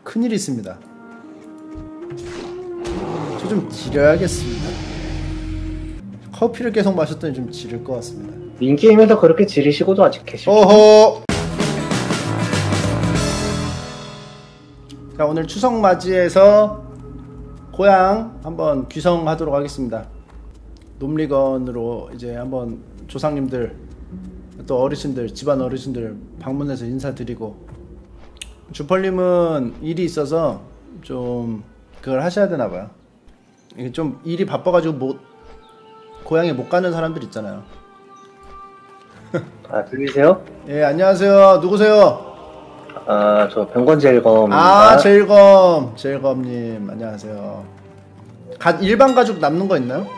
큰일이 있습니다. 저 좀 지려야겠습니다. 커피를 계속 마셨더니 좀 지를 것 같습니다. 민게임에서 그렇게 지르시고도 아직 계시죠? 어허! 자, 오늘 추석 맞이해서 고향 한번 귀성하도록 하겠습니다. 놈리건으로 이제 한번 조상님들 또 어르신들, 집안 어르신들 방문해서 인사드리고, 주펄님은 일이 있어서 좀 그걸 하셔야 되나봐요. 이게 좀 일이 바빠가지고 고향에 못 가는 사람들 있잖아요. 아, 들리세요? 예, 안녕하세요. 누구세요? 아, 저 병건제일검입니다. 아, 제일검님 안녕하세요. 일반 가죽 남는 거 있나요?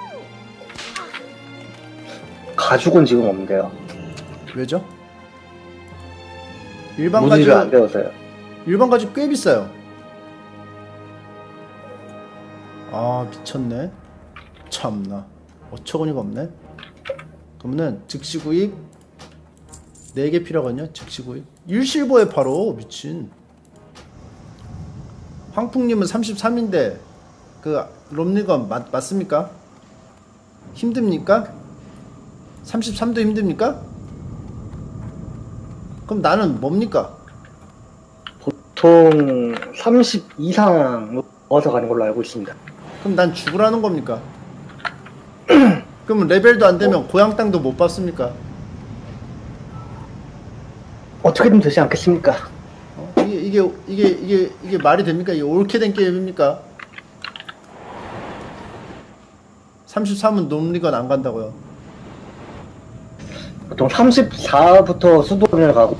가죽은 지금 없는데요. 왜죠? 일반 문의를 가죽 안 배워서요. 일반 가죽 꽤 비싸요. 아, 미쳤네. 참나, 어처구니가 없네. 그러면은 즉시 구입 4개 필요하거든요. 즉시 구입. 일실버에 팔어. 미친. 황풍님은 33인데 그 롬리건 맞습니까? 힘듭니까? 33도 힘듭니까? 그럼 나는 뭡니까? 보통 30 이상 넣어서 가는 걸로 알고 있습니다. 그럼 난 죽으라는 겁니까? 그럼 레벨도 안 되면 고향 땅도 못 받습니까? 어떻게든 되지 않겠습니까? 이게 말이 됩니까? 이게 옳게 된 게임입니까? 33은 놈리건 안 간다고요. 보통 34부터 수도원을 가고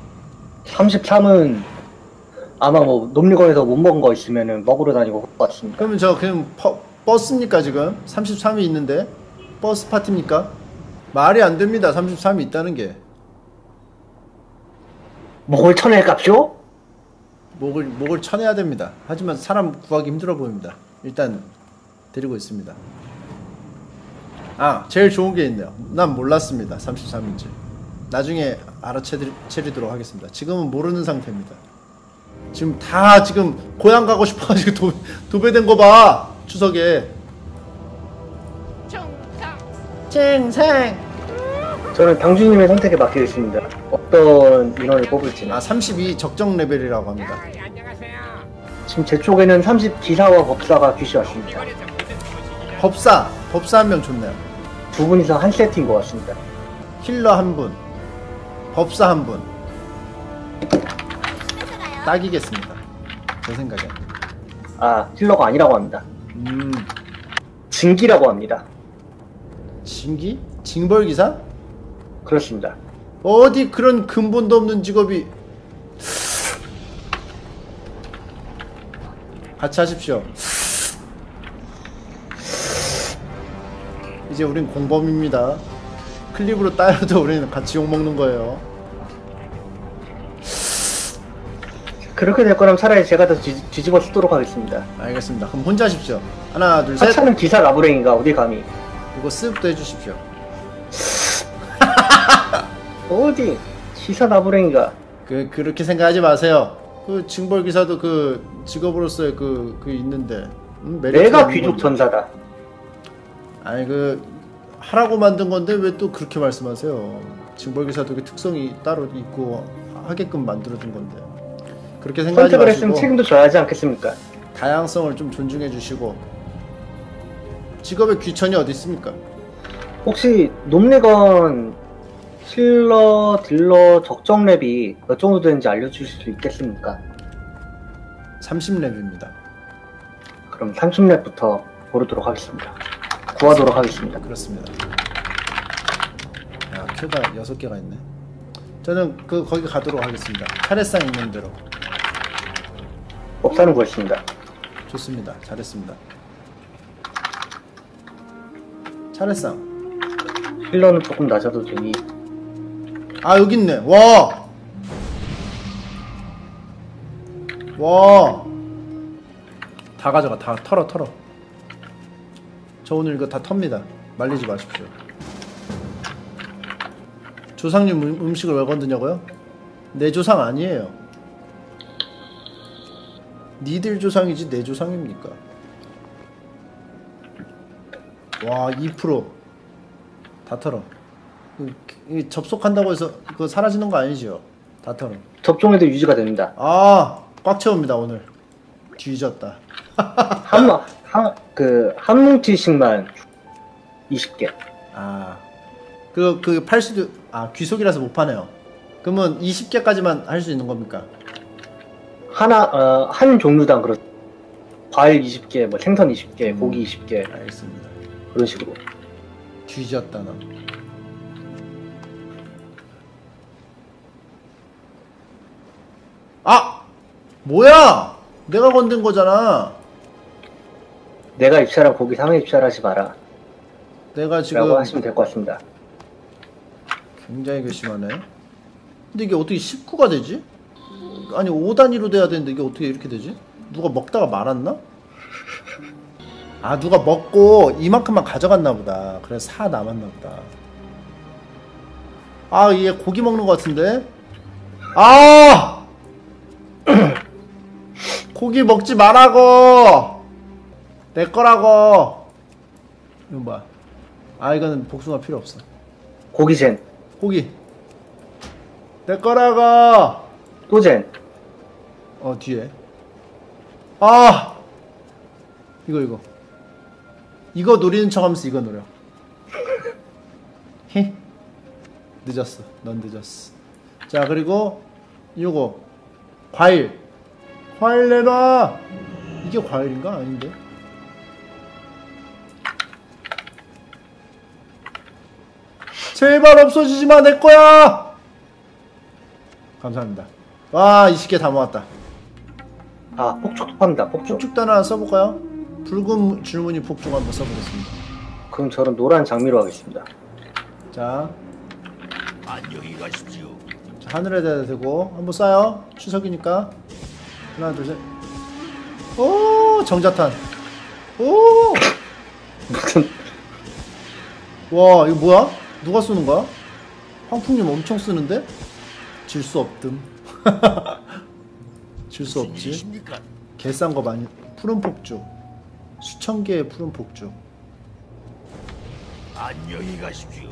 33은 아마 뭐 놈리건에서 못 먹은 거 있으면은 먹으러 다니고 그럴 것 같습니다. 그러면 저 그냥 버스입니까 지금? 33이 있는데 버스 파티입니까? 말이 안 됩니다. 33이 있다는 게. 목을 쳐낼 값이요? 목을 쳐내야 됩니다. 하지만 사람 구하기 힘들어 보입니다. 일단 데리고 있습니다. 아, 제일 좋은 게 있네요. 난 몰랐습니다. 33인지. 나중에 알아채리도록 하겠습니다. 지금은 모르는 상태입니다. 지금 다 고향 가고 싶어가지고 도배된 거 봐. 추석에. 칭생. 저는 당주님의 선택에 맡기겠습니다. 어떤 인원을 뽑을지는. 아, 32 적정 레벨이라고 합니다. 지금 제 쪽에는 30 기사와 법사가 귀시 왔습니다. 법사 한 명 좋네요. 두 분이서 한 세트인 것 같습니다. 힐러 한 분, 법사 한 분. 딱이겠습니다. 제 생각엔. 아, 힐러가 아니라고 합니다. 징기라고 합니다. 징기? 징벌기사? 그렇습니다. 어디 그런 근본도 없는 직업이. 같이 하십시오. 이제 우린 공범입니다. 클립으로 따여도 우리는 같이 욕먹는 거예요. 그렇게 될 거라면 차라리 제가 더 뒤집어 쓰도록 하겠습니다. 알겠습니다. 그럼 혼자 하십시오. 하나, 둘, 셋. 하찮은 기사 라브랭이가 어디 감히. 이거 습도 해주십시오. 어디 기사 라브랭이가. 그렇게 생각하지 마세요. 그 징벌기사도 그 직업으로서의 그 있는데. 내가 귀족 전사다. 아니, 하라고 만든 건데 왜 또 그렇게 말씀하세요? 징벌기사도 그 특성이 따로 있고 하게끔 만들어준 건데. 그렇게 생각하지 선택을 마시고 했으면 책임도 져야 하지 않겠습니까? 다양성을 좀 존중해 주시고. 직업의 귀천이 어디 있습니까? 혹시 놈리건 힐러, 딜러 적정 랩이 몇 정도 되는지 알려주실 수 있겠습니까? 30렙입니다. 그럼 30랩부터 고르도록 하겠습니다. 구하도록 하겠습니다. 그렇습니다. 야, 큐가 6개가 있네. 저는 거기 가도록 하겠습니다. 차례상 있는 대로. 법사는 구했습니다. 좋습니다. 잘했습니다. 차례상. 힐러는 조금 낮아도 되니. 아, 여기 있네. 와! 다 가져가. 다 털어. 저 오늘 이거 다 텁니다. 말리지 마십시오. 조상님 음식을 왜 건드냐고요? 내 조상 아니에요. 니들 조상이지 내 조상입니까? 와 2%다 털어. 접속한다고 해서 그거 사라지는 거 아니죠? 다 털어. 접종해도 유지가 됩니다. 아 꽉 채웁니다 오늘. 뒤졌다. 한 뭉치씩만 20개. 아 그 팔 수도 귀속이라서 못 파네요. 그러면 20개까지만 할 수 있는 겁니까? 한 종류당 과일 20개, 뭐 생선 20개, 고기 20개. 알겠습니다. 그런 식으로. 뒤졌다 너. 아! 뭐야! 내가 건든 거잖아. 내가 입찰한 고기 상해 입찰하지 마라. 내가 지금 라고 하시면 될 것 같습니다. 굉장히 괘씸하네. 근데 이게 어떻게 19가 되지? 아니 5단위로 돼야 되는데 이게 어떻게 이렇게 되지? 누가 먹다가 말았나? 아 누가 먹고 이만큼만 가져갔나 보다. 그래서 4 남았나 보다. 아 얘 고기 먹는 것 같은데? 아! 고기 먹지 말라고! 내 거라고! 이거 뭐야? 아 이거는 복숭아 필요 없어. 고기젠. 고기 내 거라고! 또젠. 뒤에 아! 이거 노리는 척 하면서 이거 노려. 히 늦었어. 넌 늦었어. 자 그리고 요거 과일 내놔. 이게 과일인가? 아닌데. 제발 없어지지마 내거야. 감사합니다. 와 20개 다 모았다. 폭죽 팝니다. 폭죽. 폭죽단 하나 써볼까요? 붉은 줄무늬 폭죽 한번 써보겠습니다. 그럼 저는 노란 장미로 하겠습니다. 자, 안녕히 가십시오. 자 하늘에다 대고 한번 쏴요. 추석이니까 하나 둘 셋. 오 정자탄. 오. 와 이거 뭐야? 누가 쏘는 거야? 황풍님 엄청 쓰는데? 질 수 없듬. 질 수 없지. 일이십니까? 개싼 거 많이. 푸른 폭죽. 수천 개의 푸른 폭죽. 안녕히 가십시오.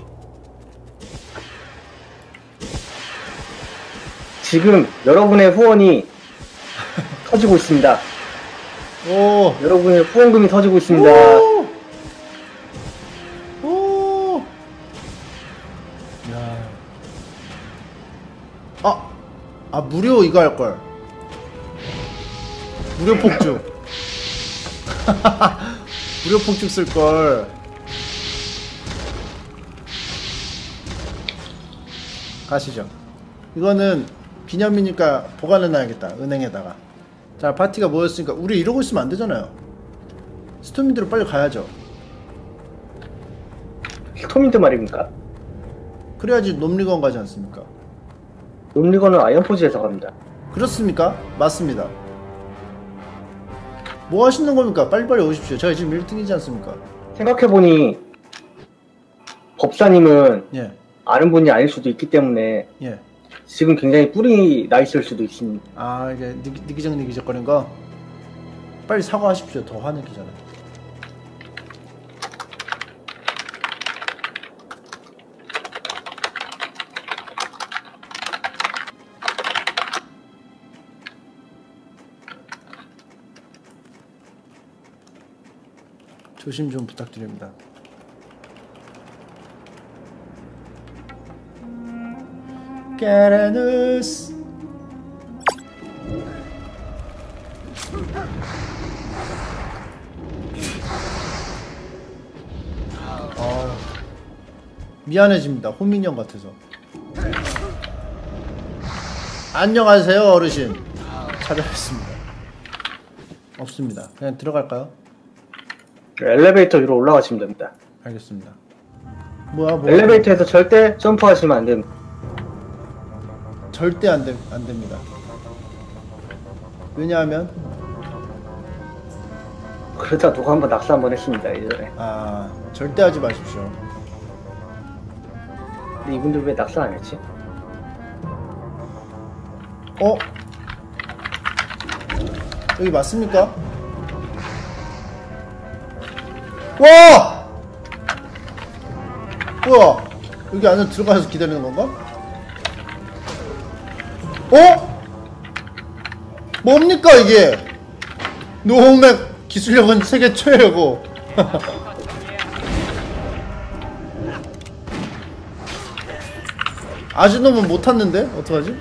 지금 여러분의 후원이 터지고 있습니다. 오. 여러분의 후원금이 터지고 있습니다. 오. 오. 야. 무료 이거 할 걸. 무료 폭죽. 무료 폭죽 쓸 걸. 가시죠. 이거는 기념이니까 보관해놔야겠다. 은행에다가. 자 파티가 모였으니까 우리 이러고 있으면 안 되잖아요. 스토민드로 빨리 가야죠. 스토민드 말입니까? 그래야지 놈리건 가지 않습니까? 놈리건은 아이언포즈에서 갑니다. 그렇습니까? 맞습니다. 뭐 하시는 겁니까? 빨리빨리 오십시오. 제가 지금 1등이지 않습니까? 생각해보니 법사님은 예. 아는 분이 아닐 수도 있기 때문에 예. 지금 굉장히 뿔이 나 있을 수도 있습니다. 이게 니기적 거린 거? 빨리 사과하십시오. 더 화내기 전에. 조심 좀 부탁드립니다. 게레누스 미안해집니다. 호민형 같아서. 안녕하세요 어르신. 찾아뵙습니다. 없습니다. 그냥 들어갈까요? 엘리베이터 위로 올라가시면 됩니다. 알겠습니다. 뭐야? 엘리베이터에서 절대 점프하시면 안 됩니다. 절대 안 됩니다. 왜냐하면 그러다 누가 한번 낙사 한번 했습니다 예전에. 절대 하지 마십시오. 근데 이분들 왜 낙사 안 했지? 여기 맞습니까? 와! 뭐야? 여기 안에 들어가서 기다리는 건가? 어? 뭡니까 이게? 노홍맥 기술력은 세계 최애고. 아직놈은 못 탔는데? 어떡하지?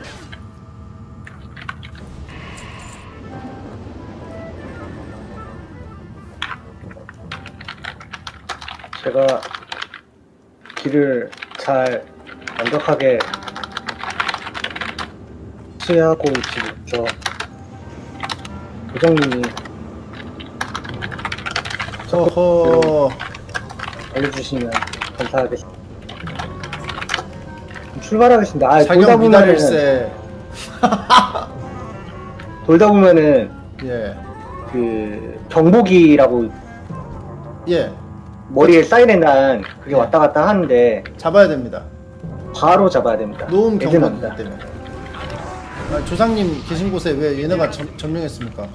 제가 길을 잘 완벽하게 취하고 있지 못죠. 부장님이 어허. 알려주시면 감사하겠습니다. 출발하겠습니다. 아, 작용 미달일세. 돌다 보면은 예. 그 경보기라고 예. 머리에 사인해난 그게 네. 왔다 갔다 하는데 잡아야 됩니다. 바로 잡아야 됩니다. 노음 애들 경보기 납니다. 때문에. 아, 조상님 계신 곳에 왜 얘네가 점령했습니까?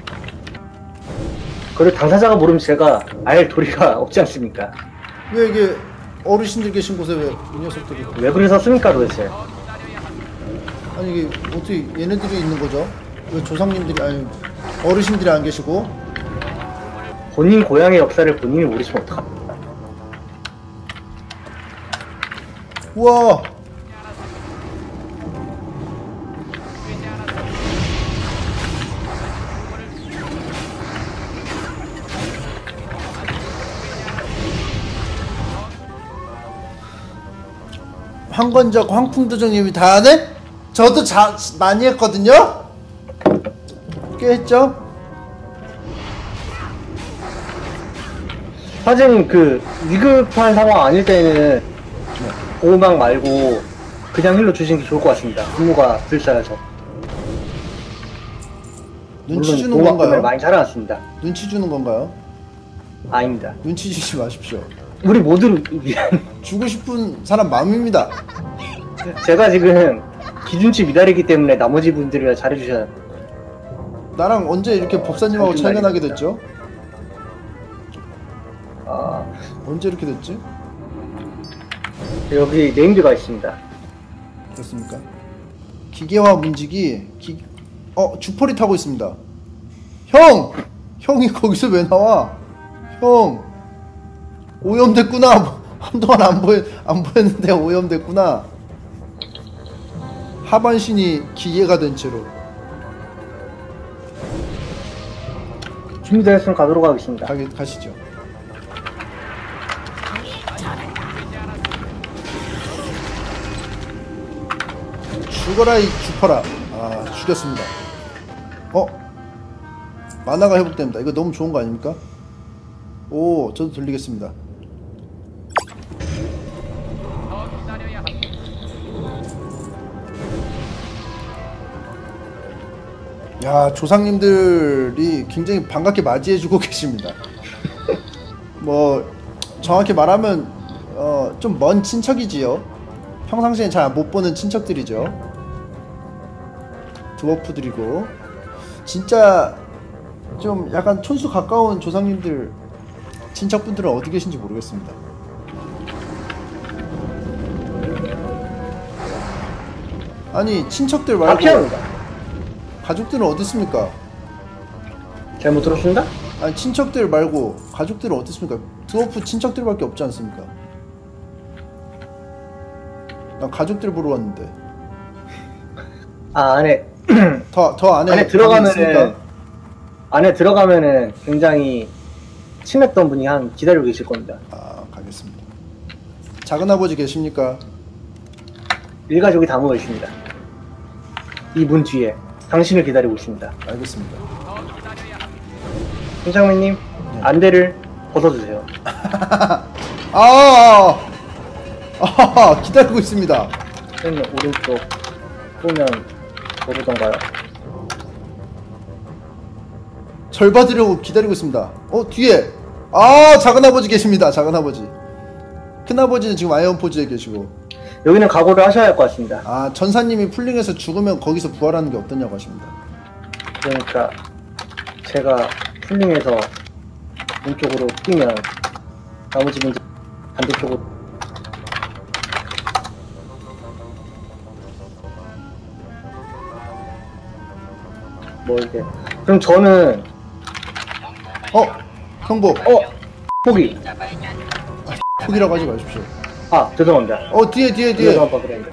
그걸 당사자가 모르면 제가 알 도리가 없지 않습니까? 왜 이게 어르신들 계신 곳에 왜 이 녀석들이? 왜 그래서 씁니까 도대체? 아니 이게 어떻게 얘네들이 있는 거죠? 왜 조상님들이 아니 어르신들이 안 계시고? 본인 고향의 역사를 본인이 모르시면 어떡합니까? 우와. 황건적 황풍도정님이 다 하네? 저도 많이 했거든요? 꽤 했죠? 사실 그 위급한 상황 아닐 때는 보호막 말고 그냥 힐로 주시는 게 좋을 것 같습니다. 분모가 불사여서. 눈치 물론 주는 보호막 때문에 건가요? 많이 살아났습니다. 눈치 주는 건가요? 아닙니다. 눈치 주지 마십시오. 우리 모두를 위한 주고 싶은 사람 마음입니다. 제가 지금 기준치 미달이기 때문에 나머지 분들이랑 잘해주셔야 돼요. 나랑 언제 이렇게 법사님하고 무슨 철면하게 말입니까? 됐죠? 아, 언제 이렇게 됐지? 여기 네임드가 있습니다. 그렇습니까? 기계화 문지기 주퍼리 타고 있습니다. 형! 형이 거기서 왜 나와? 형! 오염됐구나. 한동안 안 보였는데 오염됐구나. 하반신이 기계가 된 채로. 준비되었으면 가도록 하겠습니다. 가시죠. 죽어라 이 주퍼라. 아, 죽였습니다. 만화가 회복됩니다. 이거 너무 좋은 거 아닙니까? 오, 저도 돌리겠습니다. 야, 조상님들이 굉장히 반갑게 맞이해주고 계십니다. 뭐 정확히 말하면 좀 먼 친척이지요. 평상시엔 잘 못 보는 친척들이죠. 드워프들이고 진짜 좀 약간 촌수 가까운 조상님들 친척분들은 어디 계신지 모르겠습니다. 아니 친척들 말고 박해합니다. 가족들은 어디 있습니까? 잘못 들었습니다? 아니 친척들 말고 가족들은 어디 있습니까? 드워프 친척들밖에 없지 않습니까? 난 가족들 보러 왔는데. 아, 안에 더 안에 안에 들어가면은 굉장히 친했던 분이 한 기다리고 계실 겁니다. 아, 가겠습니다. 작은아버지 계십니까? 일가족이 다 모여 있습니다. 이 문 뒤에 당신을 기다리고 있습니다. 알겠습니다. 팀장님님, 안대를 벗어주세요. 기다리고 있습니다. 맨 오른쪽 보면 모르던가요? 절 받으려고 기다리고 있습니다. 뒤에 작은아버지 계십니다. 작은아버지. 큰아버지는 지금 아이언 포즈에 계시고. 여기는 각오를 하셔야 할 것 같습니다. 전사님이 풀링해서 죽으면 거기서 부활하는 게 어떠냐고 하십니다. 그러니까 제가 풀링해서 왼쪽으로 뛰면 나머지 분들 반대쪽으로. 뭐 이게 그럼 저는 형복. 포기. 포기라고 하지 마십시오. 아 죄송합니다. 뒤에. 죄송합니다. 그래.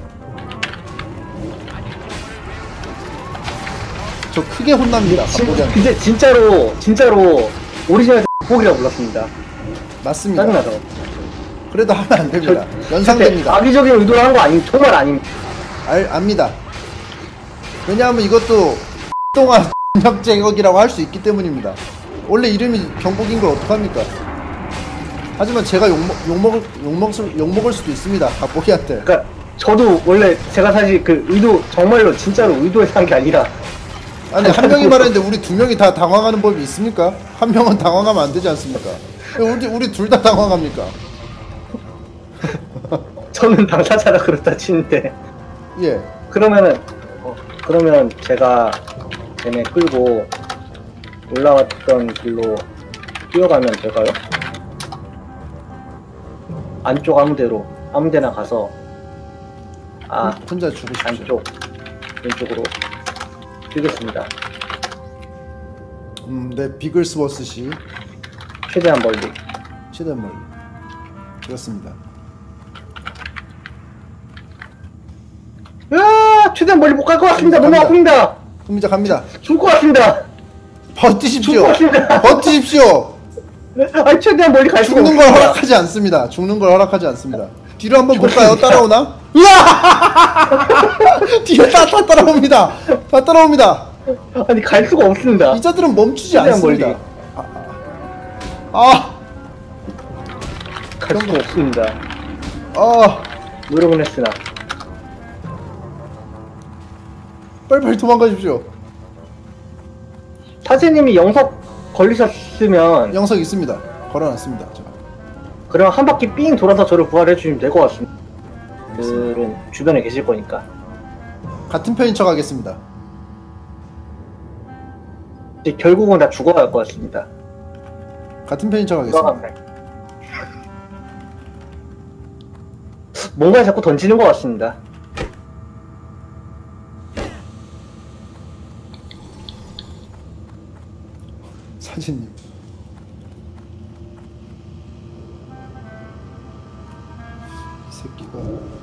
저 크게 혼납니다. 갑보기한테. 근데 진짜로 오리지널 포기라고 불렀습니다. 맞습니다. 짜증나서. 그래도 하면 안 됩니다. 연상됩니다. 악의적인 의도를 한 거 아니 정말 아닙니다. 압니다. 왜냐하면 이것도 동안 역 제격이라고 할 수 있기 때문입니다. 원래 이름이 경복인 걸 어떡합니까? 하지만 제가 욕먹을 수도 있습니다. 갑보기한테. 그러니까 저도 원래 제가 사실 그 의도 정말로 진짜로 의도해서 한 게 아니라. 아니 한 명이 말했는데 우리 두 명이 다 당황하는 법이 있습니까? 한 명은 당황하면 안 되지 않습니까? 왜 우리 둘 다 당황합니까? 저는 당사자라 그렇다 치는데. 예. 그러면 제가 쟤네 끌고 올라왔던 길로 뛰어가면 될까요? 안쪽 아무데나 가서 혼자 죽으십시오. 안쪽 왼쪽으로 뛰겠습니다. 네, 비글스워스시 최대한 멀리. 그렇습니다. 최대한 멀리 못 갈 것 같습니다. 너무 아픕니다. 갑니다. 죽을 것 같습니다. 버티십시오. 아니 최대한 멀리 갈 수가 죽는 걸 없습니다. 허락하지 않습니다. 뒤로 한번 볼까요? 따라오나? 으아! 뒤에 다 따라옵니다. 아니 갈 수가 없습니다. 이자들은 멈추지 최대한 않습니다. 멀리. 갈 수가 없습니다. 노력은 했으나. 빨리 도망가십시오. 사장님이 영석 걸리셨으면 영석 있습니다. 걸어놨습니다. 제가. 그럼 한 바퀴 삥 돌아서 저를 구하해 주시면 될 것 같습니다. 그들은 주변에 계실 거니까. 같은 편인 척 하겠습니다. 이제 결국은 다 죽어갈 것 같습니다. 같은 편인 척 하겠습니다. 뭔가 자꾸 던지는 것 같습니다. 사진님. 이 새끼가.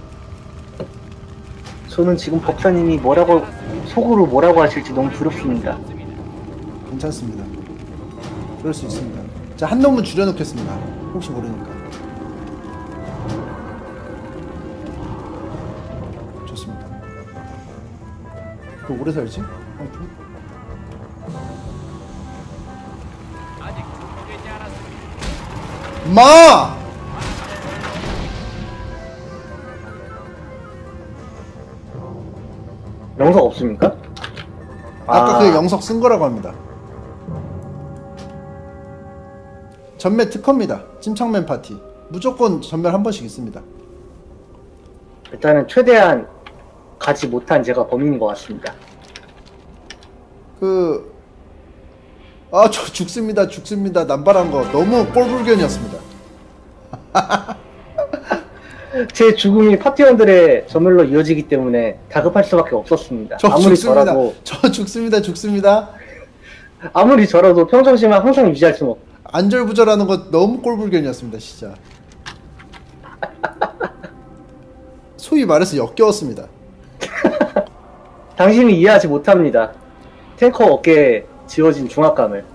저는 지금 법사님이 속으로 뭐라고 하실지 너무 두렵습니다. 괜찮습니다. 그럴 수 있습니다. 자, 한 놈은 줄여놓겠습니다. 혹시 모르니까. 좋습니다. 그 오래 살지? 한 푼? 마! 영석 없습니까? 아까 그 영석 쓴 거라고 합니다. 전멸 특허입니다. 찜창맨 파티. 무조건 전멸 한 번씩 있습니다. 일단은 최대한 가지 못한 제가 범인인 것 같습니다. 저 죽습니다. 남발한 거 너무 꼴불견이었습니다. 제 죽음이 파티원들의 전멸로 이어지기 때문에 다급할 수밖에 없었습니다. 저 죽습니다. 아무리 저라도 평정심을 항상 유지할 수는 없. 안절부절하는 거 너무 꼴불견이었습니다, 진짜. 소위 말해서 역겨웠습니다. 당신이 이해하지 못합니다. 탱커 어깨에 지워진 중압감을.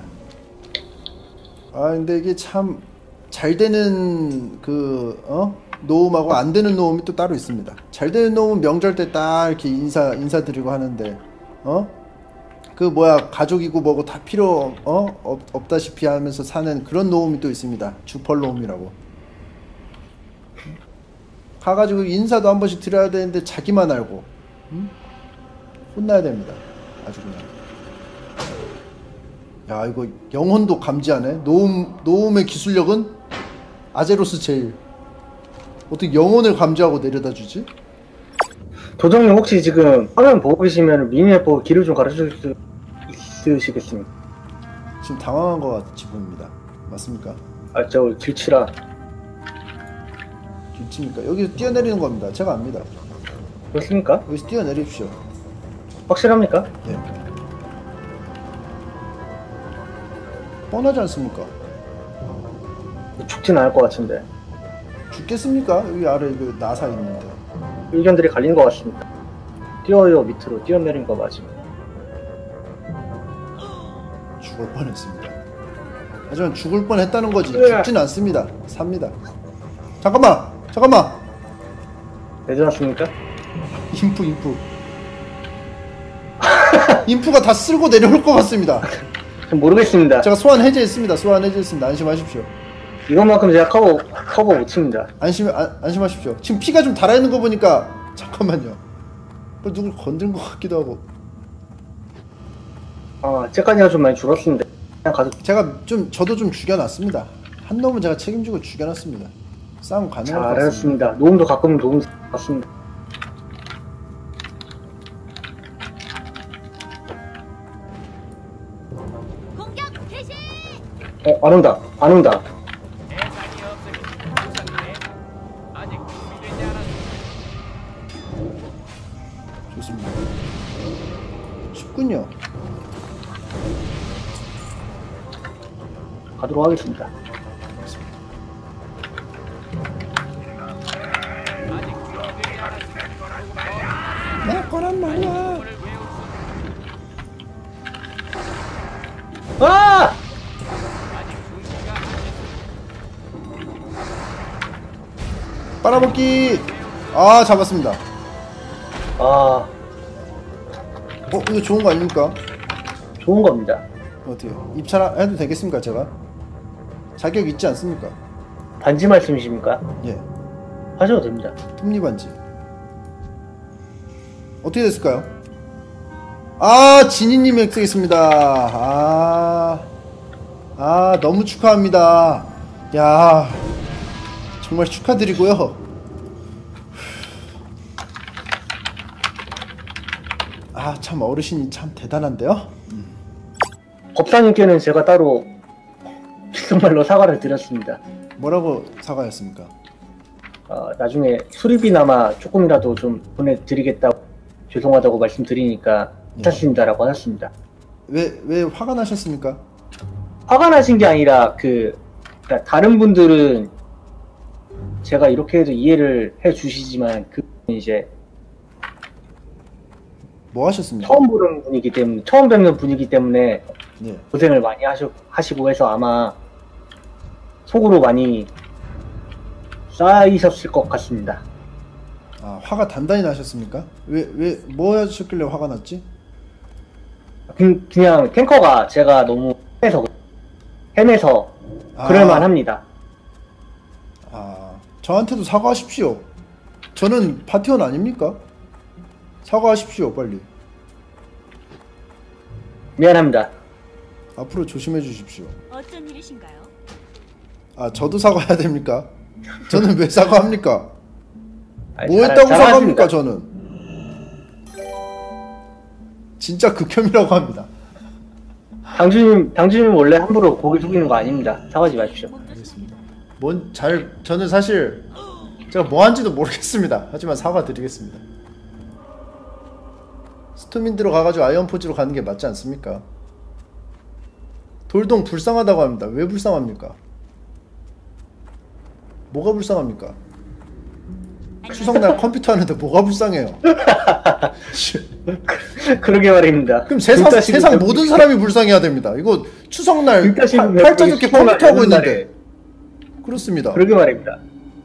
근데 이게 참 잘 되는 노움하고 안 되는 노움이 또 따로 있습니다. 잘 되는 노움은 명절 때 딱 이렇게 인사드리고 하는데 가족이고 뭐고 다 필요 없다시피 하면서 사는 그런 노움이 또 있습니다. 주펄 노움이라고. 가가지고 인사도 한 번씩 드려야 되는데 자기만 알고 혼나야 됩니다. 아주 그냥. 야, 이거 영혼도 감지하네. 노움의 기술력은 아제로스 제일. 어떻게 영혼을 감지하고 내려다 주지? 도정님 혹시 지금 화면 보고 계시면 미니맵 보고 길을 좀 가르쳐 주실 수 있으시겠습니까? 지금 당황한 것 같이 보입니다. 맞습니까? 아, 저 길치라. 길치입니까? 여기서 뛰어내리는 겁니다. 제가 압니다. 그렇습니까? 여기서 뛰어내립시오. 확실합니까? 예. 뻔하지 않습니까? 죽진 않을 것 같은데. 죽겠습니까? 여기 아래 그 나사 있는데. 의견들이 갈리는 것 같습니다. 뛰어요 밑으로 뛰어내린 거 맞으면. 죽을 뻔했습니다. 하지만 죽을 뻔했다는 거지 죽진 않습니다. 삽니다. 잠깐만! 내려놨습니까? 인프 인프가 다 쓸고 내려올 것 같습니다. 전 모르겠습니다. 제가 소환 해제했습니다. 안심하십시오. 이것만큼 제가 커버 못 칩니다. 안심하십시오. 지금 피가 좀 달아있는 거 보니까 잠깐만요. 뭐 누굴 건든 것 같기도 하고. 아, 째까지가 좀 많이 줄었습니다. 그냥 가도 저도 좀 죽여놨습니다. 한 놈은 제가 책임지고 죽여놨습니다. 싸움 가능할 것 같습니다. 잘했습니다. 노움도 가끔 도움 받습니다. 공격 개시! 안 온다. 대상이 없으니 우선에 아직 준비되지 않았습니다. 좋습니다. 쉽군요. 가도록 하겠습니다. 아직 준비되지 않았습니다. 내 거란 말이야. 오늘 외울 수 아! 아직 준비가 안 됐습니다. 빨아먹기. 아, 잡았습니다. 이거 좋은 거 아닙니까? 좋은 겁니다. 어때요? 입찰해도 되겠습니까, 제가? 자격 있지 않습니까? 반지 말씀이십니까? 예. 하셔도 됩니다. 톱니반지. 어떻게 됐을까요? 아, 지니님 획득했습니다. 너무 축하합니다. 야, 정말 축하드리고요. 참 어르신이 참 대단한데요? 법사님께는 제가 따로 정말로 사과를 드렸습니다. 뭐라고 사과했습니까? 나중에 수리비나마 조금이라도 좀 보내드리겠다고 죄송하다고 말씀드리니까 괜찮습니다라고 하셨습니다. 왜 화가 나셨습니까? 화가 나신 게 아니라 그러니까 다른 분들은 제가 이렇게 해도 이해를 해주시지만 그분은 이제 뭐 하셨습니까? 처음 뵙는 분이기 때문에 네. 고생을 많이 하시고 해서 아마 속으로 많이 쌓이셨을 것 같습니다. 화가 단단히 나셨습니까? 뭐 하셨길래 화가 났지? 그냥 탱커가 제가 너무 헤매서 그럴만합니다. 저한테도 사과하십시오. 저는 파티원 아닙니까? 사과하십시오, 빨리. 미안합니다. 앞으로 조심해 주십시오. 어떤 일이신가요? 저도 사과해야 됩니까? 저는 왜 사과합니까? 아니, 뭐 했다고 잘하십니다. 사과합니까, 저는? 진짜 극혐이라고 합니다. 당주님 원래 함부로 고개 숙이는 거 아닙니다. 사과하지 마십시오. 저는 사실 제가 뭐 한지도 모르겠습니다. 하지만 사과드리겠습니다. 스투민드로 가가지고 아이언포지로 가는 게 맞지 않습니까? 돌동 불쌍하다고 합니다. 왜 불쌍합니까? 뭐가 불쌍합니까? 추석날 컴퓨터 하는데 뭐가 불쌍해요? 그러게 말입니다. 그럼 세상 모든 사람이 불쌍해야 됩니다. 이거 추석날 팔자 좋게 컴퓨터 하고 있는데. 그렇습니다. 그러게 말입니다.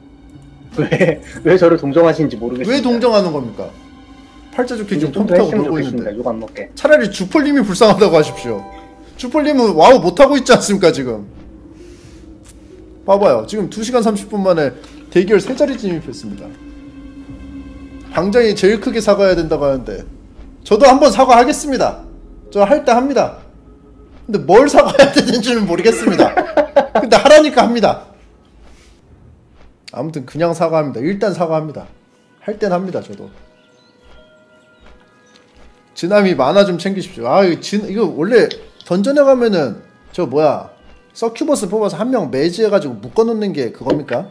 왜 저를 동정하시는지 모르겠습니다. 왜 동정하는 겁니까? 팔자 좋게 지금 컴퓨터 하고 놀고 있는데. 욕 안 먹게. 차라리 주폴님이 불쌍하다고 하십시오. 주폴님은 와우 못하고 있지 않습니까 지금? 봐봐요. 지금 2시간 30분 만에 대결 3자리 진입했습니다. 방장이 제일 크게 사과해야 된다고 하는데 저도 한번 사과하겠습니다. 저 할 때 합니다. 근데 뭘 사과해야 되는지는 모르겠습니다. 근데 하라니까 합니다. 아무튼 그냥 사과합니다. 일단 사과합니다. 할 땐 합니다. 저도 지남이 만화 좀 챙기십시오. 아 이거 원래 던전에 가면은 저 뭐야 서큐버스 뽑아서 한 명 매지해가지고 묶어놓는 게 그겁니까?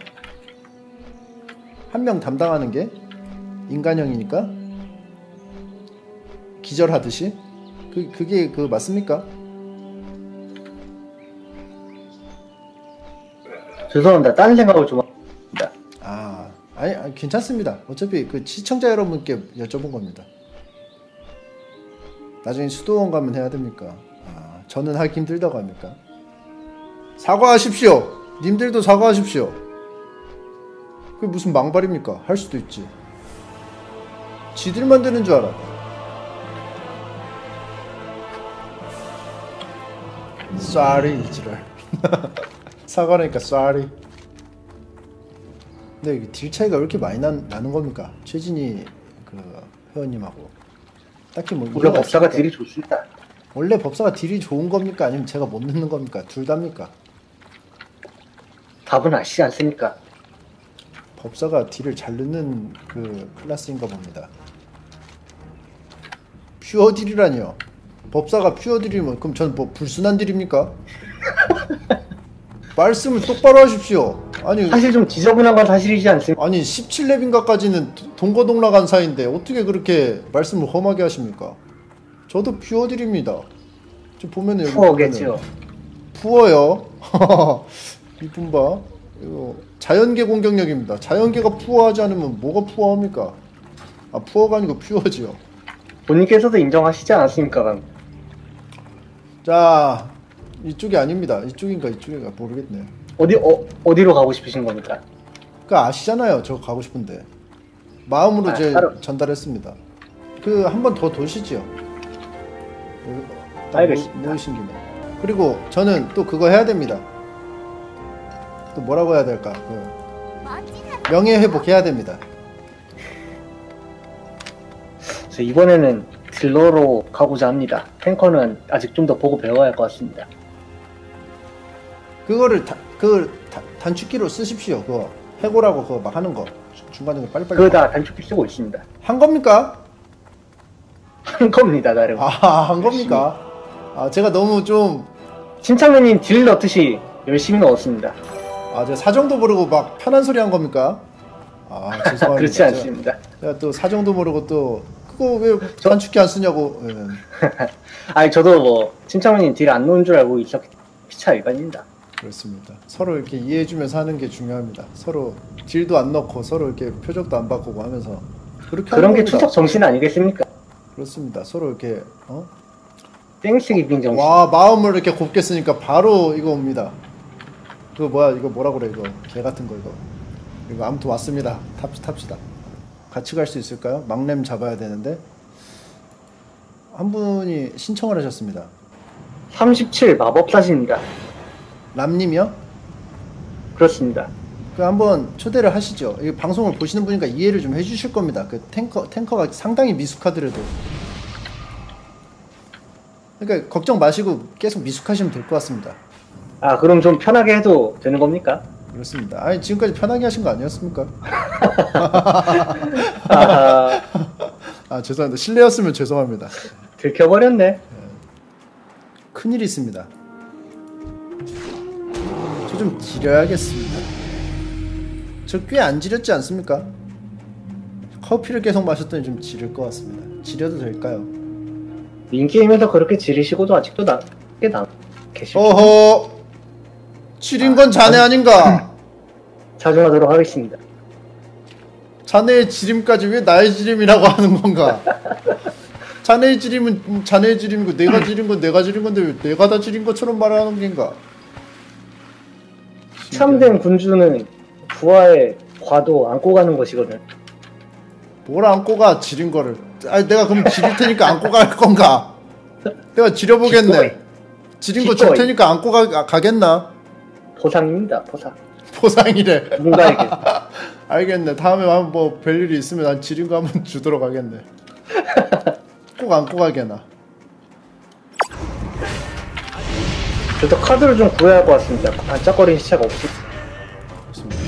한 명 담당하는 게 인간형이니까 기절하듯이 그게 그 맞습니까? 죄송합니다. 다른 생각을 좀 합니다. 아니 괜찮습니다. 어차피 그 시청자 여러분께 여쭤본 겁니다. 나중에 수도원 가면 해야 됩니까? 저는 하기 힘들다고 합니까? 사과하십시오. 님들도 사과하십시오. 그게 무슨 망발입니까? 할 수도 있지. 지들만 되는 줄 알아. Sorry 이지랄. 사과라니까 sorry. 근데 이게 딜 차이가 왜 이렇게 많이 나는 겁니까? 최진희 그 회원님하고 딱히 뭐 원래 법사가 딜이 좋습니다. 원래 법사가 딜이 좋은 겁니까? 아니면 제가 못 넣는 겁니까? 둘 다입니까? 답은 아시지 않습니까? 법사가 딜을 잘 넣는 그 클래스인가 봅니다. 퓨어 딜이라니요. 법사가 퓨어 딜이면 그럼 전 뭐 불순한 딜입니까? 말씀을 똑바로 하십시오. 아니 사실 좀 지저분한 건 사실이지 않습니까? 아니 17렙인가까지는 동거동락한 사이인데 어떻게 그렇게 말씀을 험하게 하십니까? 저도 퓨어 딜입니다. 지금 보면은 여기 푸어겠죠. 푸어요. 이분 봐. 이거 자연계 공격력입니다. 자연계가 푸어하지 않으면 뭐가 푸어합니까? 푸어가 아니고 퓨어지요. 본인께서도 인정하시지 않았습니까? 그럼? 자, 이쪽이 아닙니다. 이쪽인가 이쪽인가 모르겠네. 어디로 가고 싶으신 겁니까? 그 아시잖아요. 저 가고 싶은데 마음으로 제 따로. 전달했습니다. 그 한 번 더 도시지요. 알겠습니다. 모이신 김에. 그리고 저는 또 그거 해야 됩니다. 또 뭐라고 해야 될까? 그 명예 회복해야 됩니다. 그래서 이번에는 딜러로 가고자 합니다. 탱커는 아직 좀 더 보고 배워야 할 것 같습니다. 그거를 단축키로 쓰십시오. 그거 해고라고 그거 막 하는 거 중간에 빨리빨리 그거 다 단축키 쓰고 있습니다. 한 겁니까? 한 겁니다, 나름. 한 겁니까? 제가 너무 좀 침착맨님 딜 넣듯이 열심히 넣었습니다. 제가 사정도 모르고 막 편한 소리 한 겁니까? 죄송합니다. 그렇지 않습니다. 제가 또 사정도 모르고 또 그거 왜 단축키 안 쓰냐고. 예. 아니 저도 뭐 침착맨님 딜 안 넣은 줄 알고 있었기 피차 일반입니다. 그렇습니다. 서로 이렇게 이해해주면서 하는 게 중요합니다. 서로 딜도 안 넣고 서로 이렇게 표적도 안 바꾸고 하면서 그렇게 그런 하는 게 겁니다. 추석 정신 아니겠습니까? 그렇습니다. 서로 이렇게 땡스기 빙 정신. 와 마음을 이렇게 곱게 쓰니까 바로 이거 옵니다. 그거 뭐야 이거 뭐라 그래 이거 개 같은 거 이거 아무튼 왔습니다. 탑시다. 같이 갈 수 있을까요? 막렘 잡아야 되는데 한 분이 신청을 하셨습니다. 37 마법사십니다. 람님이요? 그렇습니다. 그 한번 초대를 하시죠. 이 방송을 보시는 분이니까 이해를 좀 해주실 겁니다. 그 탱커가 상당히 미숙하더라도. 그러니까 걱정 마시고 계속 미숙하시면 될 것 같습니다. 그럼 좀 편하게 해도 되는 겁니까? 그렇습니다. 아니 지금까지 편하게 하신 거 아니었습니까? 죄송합니다. 실례였으면 죄송합니다. 들켜버렸네. 큰일이 있습니다. 저 좀 지려야겠습니다. 저 꽤 안 지렸지 않습니까? 커피를 계속 마셨더니 좀 지릴 것 같습니다. 지려도 될까요? 인게임에서 그렇게 지르시고도 아직도 꽤 계시죠? 어허! 지린 건 자네 아닌가? 자중하도록 하겠습니다. 자네의 지림까지 왜 나의 지림이라고 하는 건가? 자네의 지림은 자네의 지림이고 내가 지린 건 내가 지린 건데 왜 내가 다 지린 것처럼 말하는 건가? 참된 군주는 부하의 과도 안고 가는 것이거든. 뭘 안고 가 지린 거를. 내가 그럼 지릴 테니까 안고 갈 건가? 내가 지려보겠네. 지린 거 줄 테니까 안고 가겠나? 보상입니다. 보상. 보상이래. 누군가에게. 알겠네. 다음에 한번 뭐 별일이 있으면 난 지린 거 한번 주도록 하겠네. 꼭 안고 가게나. 저도 카드를 좀 구해야 할 것 같습니다. 반짝거리는 시체가 없이. 좋습니다.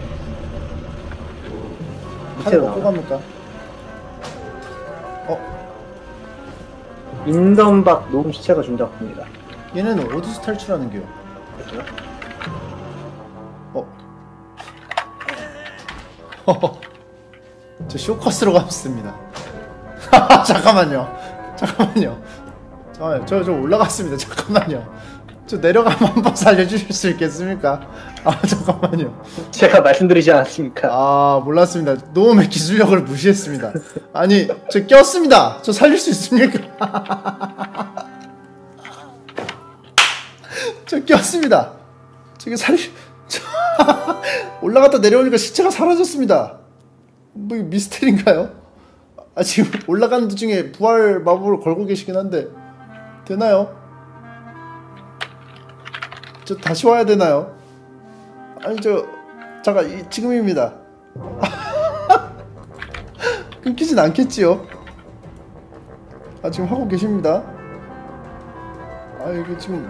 카드 먹고 갑니까? 인덤박 녹음 시체가 준다고 합니다. 얘네는 어디서 탈출하는 게요? 저 쇼커스로 갔습니다. 잠깐만요. 저 올라갔습니다. 잠깐만요. 저 내려가면 한번 살려주실 수 있겠습니까? 잠깐만요. 제가 말씀드리지 않았습니까? 몰랐습니다. 노움의 기술력을 무시했습니다. 아니, 저 꼈습니다. 저 살릴 수 있습니까? 저 꼈습니다. 올라갔다 내려오니까 시체가 사라졌습니다. 뭐 미스테리인가요? 지금 올라가는 도중에 부활 마법을 걸고 계시긴 한데 되나요? 저 다시 와야 되나요? 아니 잠깐 지금입니다. 끊기진 않겠지요? 지금 하고 계십니다. 이거 지금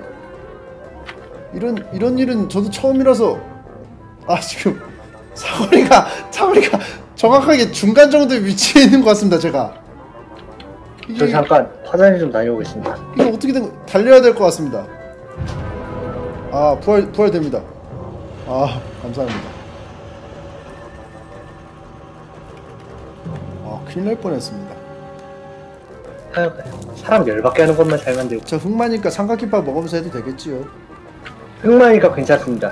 이런 일은 저도 처음이라서 지금 사거리가 정확하게 중간 정도의 위치에 있는 것 같습니다. 제가 저 잠깐 화장실 좀 다녀오겠습니다. 이거 어떻게 된 거? 달려야 될 것 같습니다. 부활됩니다. 감사합니다. 큰일 날 뻔했습니다. 사람 열받게 하는 것만 잘 만들고. 저 흑마니까 삼각김밥 먹으면서 해도 되겠지요? 흑마니까 괜찮습니다.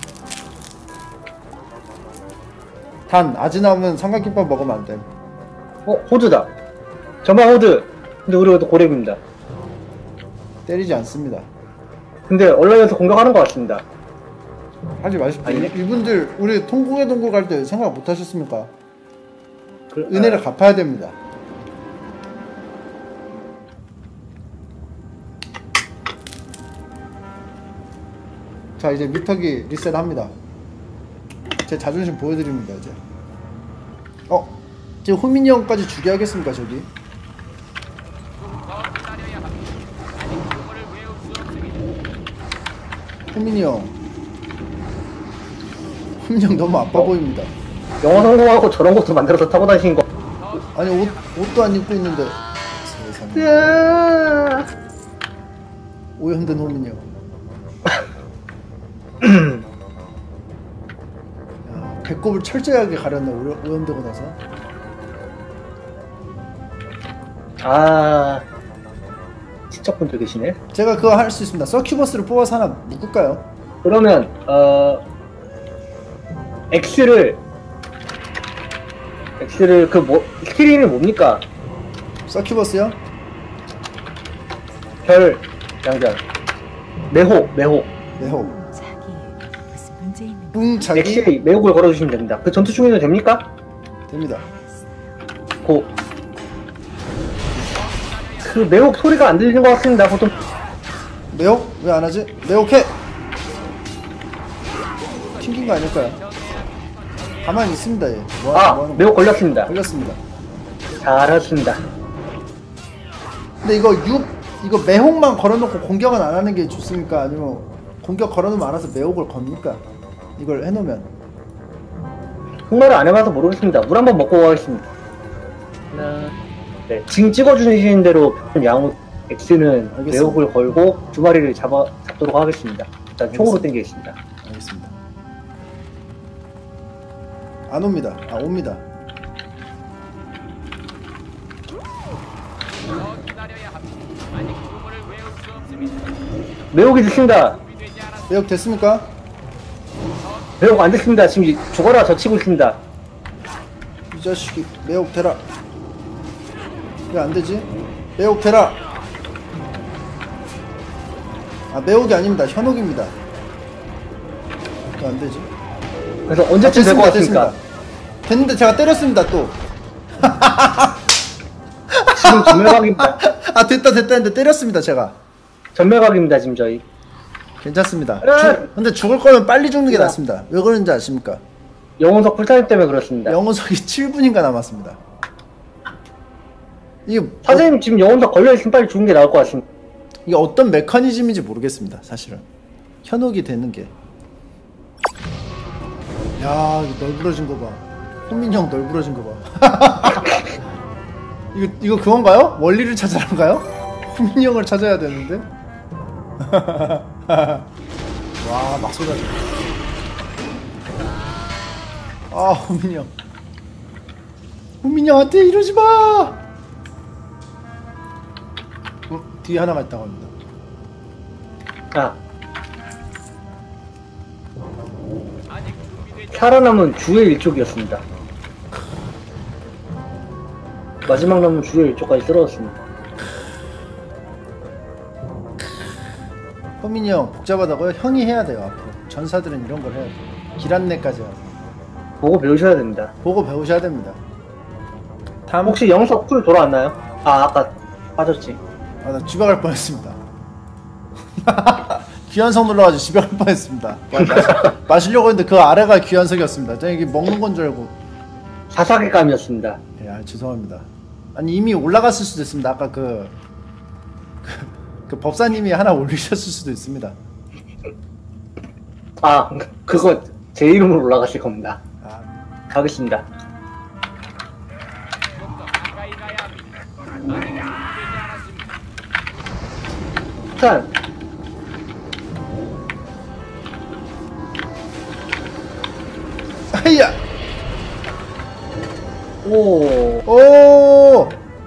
단 아지 나오면 삼각김밥 먹으면 안 돼. 호드다. 저만 호드. 근데 우리 호드 고렙입니다. 때리지 않습니다. 근데 온라인에서 공격하는 것 같습니다. 하지 마십시오. 이분들 우리 통곡의 동굴 갈 때 생각 못 하셨습니까? 은혜를 갚아야 됩니다. 자, 이제 미터기 리셋합니다. 제 자존심 보여드립니다. 이제 지금 호민이 형까지 죽여야겠습니까? 저기 더 기다려야 합니다. 아직 유물을 외울 수 없습니다. 호민이 형 너무 아파 보입니다. 영어 성공하고 저런 것도 만들어서 타고 다니신 거. 아니 옷도 안 입고 있는데 세상에. 오염된 호민이 형. 배꼽을 철저하게 가렸네. 오염되고 나서. 친척분들 계시네. 제가 그거 할 수 있습니다. 서큐버스를 뽑아서 하나 묶을까요? 그러면 X를 스크린이 뭡니까? 서큐버스요? 별 양변 매호 매호 자기 무슨 문제 있는 뿡자기 X에 매혹을 걸어주시면 됩니다. 그 전투 중에도 됩니까? 됩니다. 그 매혹 소리가 안 들리는 것 같습니다. 보통 매혹? 왜 안 하지? 매혹해! 튕긴 거 아닐까요? 가만히 있습니다. 얘. 매혹 걸렸습니다. 걸렸습니다. 잘하셨습니다. 근데 이거 매혹만 걸어놓고 공격은 안 하는 게 좋습니까? 아니면 공격 걸어놓으면 알아서 매혹을 겁니까? 이걸 해놓으면. 흑마를 안 해봐서 모르겠습니다. 물 한번 먹고 가겠습니다. 네, 지금 찍어주시는 대로 양호 X는 알겠습니다. 매혹을 걸고 두 마리를 잡도록 하겠습니다. 일단 총으로 당기겠습니다. 알겠습니다. 안 옵니다. 옵니다. 더 기다려야 합니다. 아직 유물을 외울 수 없습니다. 매혹이 됐습니다. 준비되지 않았습니다. 매혹 됐습니까? 매혹 안 됐습니다. 지금 죽어라 저 치고 있습니다. 이 자식이 매혹 되라. 왜 안 되지? 매혹 되라. 매혹이 아닙니다. 현혹입니다. 왜 안 되지? 그래서 언제쯤 될 것 같습니까? 됐는데 제가 때렸습니다. 또. 지금 전멸각입니다. 됐다 했는데 때렸습니다. 제가. 전멸각입니다. 지금 저희. 괜찮습니다. 근데 죽을 거면 빨리 죽는 게 낫습니다. 왜 그런지 아십니까? 영혼석 풀타임 때문에 그렇습니다. 영혼석이 7분인가 남았습니다. 이게 사장님 지금 영혼석 걸려있으면 빨리 죽는 게 나을 것 같습니다. 이게 어떤 메커니즘인지 모르겠습니다. 사실은 현혹이 되는 게. 야, 이거 널브러진 거 봐. 혼민 형 널브러진 거 봐. 이거 그건가요? 원리를 찾아라인가요? 후민이 형을 찾아야 되는데. 와, 막 쏟아져. 아, 후민이 형. 후민이 형한테 이러지 마. 뒤에 하나가 있다고 합니다. 아, 아직 준비되지 살아남은 주의 일족이었습니다. 마지막 남은 주의 일족까지 쓰러졌습니다. 후민이 형 복잡하다고요? 형이 해야 돼요. 앞으로 전사들은 이런 걸 해야 돼요. 길 안내까지 하고 보고 배우셔야 됩니다. 보고 배우셔야 됩니다. 다음 혹시 영석 쿨 돌아왔나요? 아, 아까 빠졌지. 아, 나 집에 갈 뻔했습니다. 귀한석 눌러가지고 집에 갈 뻔했습니다. 마시려고 했는데 그 아래가 귀한석이었습니다. 저 이게 먹는 건 줄 알고. 사사계감이었습니다. 예, 아, 죄송합니다. 아니 이미 올라갔을 수도 있습니다. 아까 그 법사님이 하나 올리셨을 수도 있습니다. 아, 그거 제 이름으로 올라가실 겁니다. 아, 가겠습니다. 좀 더 가까이 가야 합니다. 아직 준비되지 않았습니다. 일단 하이야. 오, 오.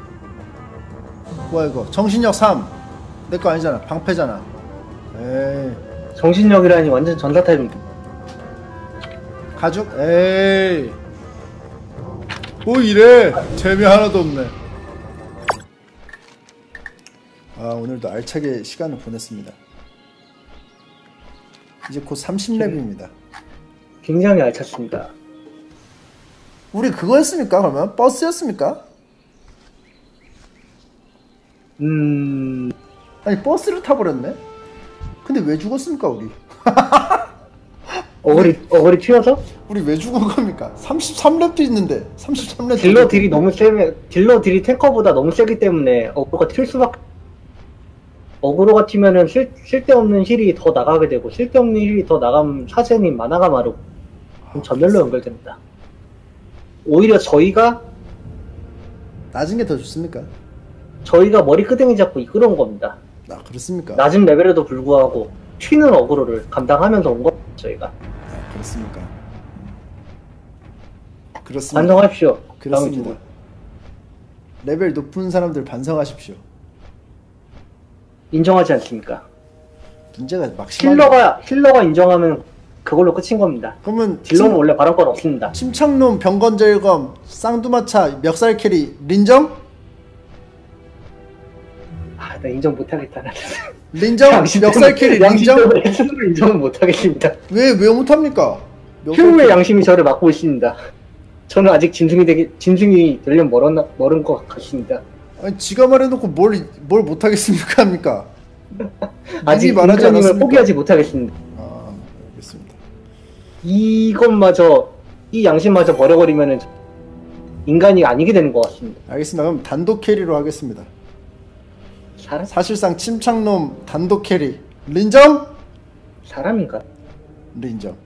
뭐야 이거? 정신력 3. 내 거 아니잖아. 방패잖아. 에이. 정신력이라니 완전 전사 타입입니다. 가죽? 에이. 뭐 이래? 재미 하나도 없네. 아, 오늘도 알차게 시간을 보냈습니다. 이제 곧 30렙입니다. 굉장히 알찼습니다. 우리 그거였습니까? 그러면 버스였습니까? 아니 버스를 타버렸네? 근데 왜 죽었습니까 우리? 어거리 튀어서? 우리 왜 죽은 겁니까? 33렙도 있는데 33렙 딜러 딜이 너무 세면 딜러 딜이 탱커보다 너무 세기 때문에 어그로가 튈 수밖에. 어그로가 튀면은 쓸데없는 힐이 더 나가게 되고 쓸데없는 힐이 더 나가면 사sen이 만화가 마르고 전멸로 연결됩니다. 오히려 저희가 낮은 게 더 좋습니까? 머리끄댕이 잡고 이끌어온 겁니다. 아, 그렇습니까? 낮은 레벨에도 불구하고 튀는 어그로를 감당하면서 온 겁니다. 저희가. 아, 그렇습니까? 그렇습니다. 반성하십시오. 그렇습니다. 다음 레벨 높은 사람들 반성하십시오. 인정하지 않습니까? 문제가 막심한. 힐러가 인정하면 그걸로 끝인 겁니다. 그러면 딜러는 원래 발언권 없습니다. 침착놈, 병건절검, 쌍두마차, 멱살 캐리, 린정? 아, 나 인정 못하겠다. 린정? 멱살 캐리, 린정? 양심적으로 인정은 못하겠습니다. 왜 못합니까? 휴무의 양심이 저를 막고 있습니다. 저는 아직 진승이 되려면 멀은 것 같습니다. 아니, 지가 말해놓고 뭘 못하겠습니까? 합니까? 아직 이미 말하지 인간님을 않았습니까? 포기하지 못하겠습니다. 아, 알겠습니다. 이 양심마저 버려버리면은 인간이 아니게 되는 것 같습니다. 알겠습니다. 그럼 단독 캐리로 하겠습니다. 사실상 침착놈 단독 캐리 린정? 사람인가? 린정.